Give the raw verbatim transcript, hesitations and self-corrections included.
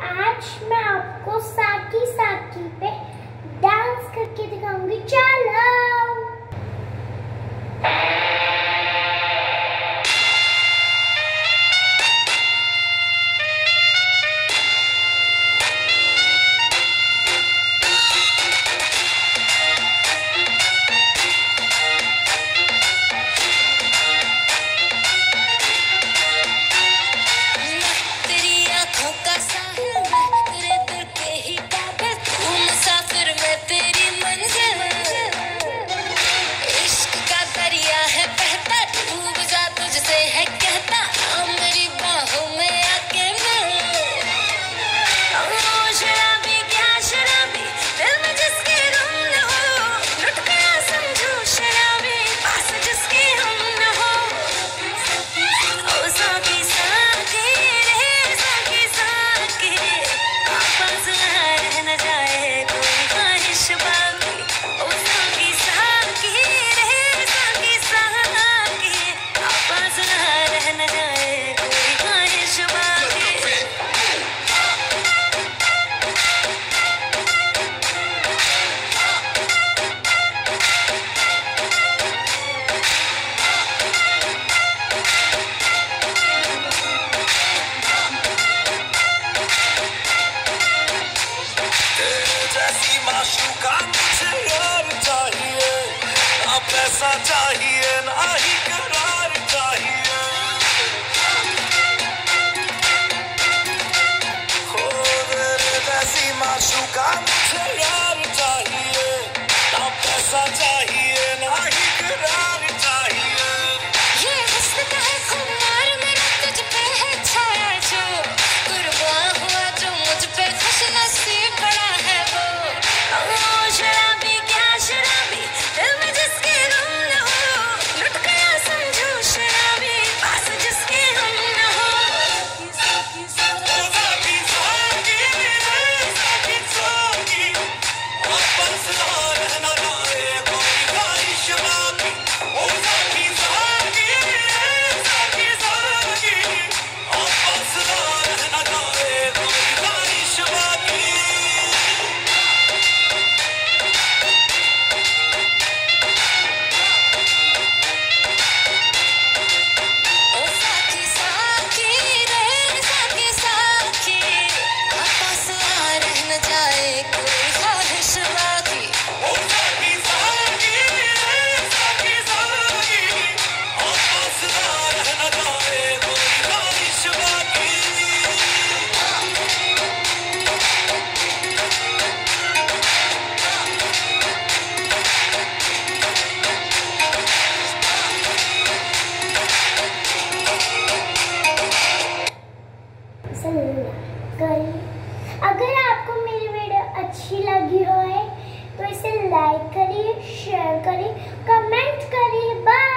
आज मैं आपको साकी साकी पे डांस करके दिखाऊंगी। चलो पैसा चाहिए ना ही करार चाहिए, हो तेरे जैसी माशूका मुझे यार चाहिए, ना पैसा चाहिए ना ही करार चाहिए। ये हुस्न का है खुमार मेरा तुझ पे है छाया, जो कुर्बान हुआ जो मुझ पे खुश नसीब बड़ा है वो। ओ शराबी क्या शराबी दिल में जिसके अगर आपको मेरी वीडियो अच्छी लगी हो तो इसे लाइक करिए, शेयर करिए, कमेंट करिए। बाय।